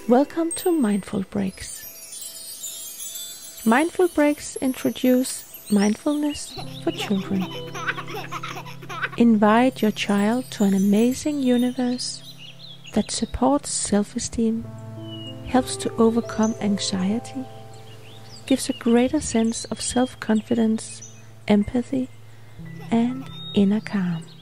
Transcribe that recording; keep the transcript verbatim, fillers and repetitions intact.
Welcome to Mindful Breaks. Mindful Breaks introduce mindfulness for children. Invite your child to an amazing universe that supports self-esteem, helps to overcome anxiety, gives a greater sense of self-confidence, empathy, and inner calm.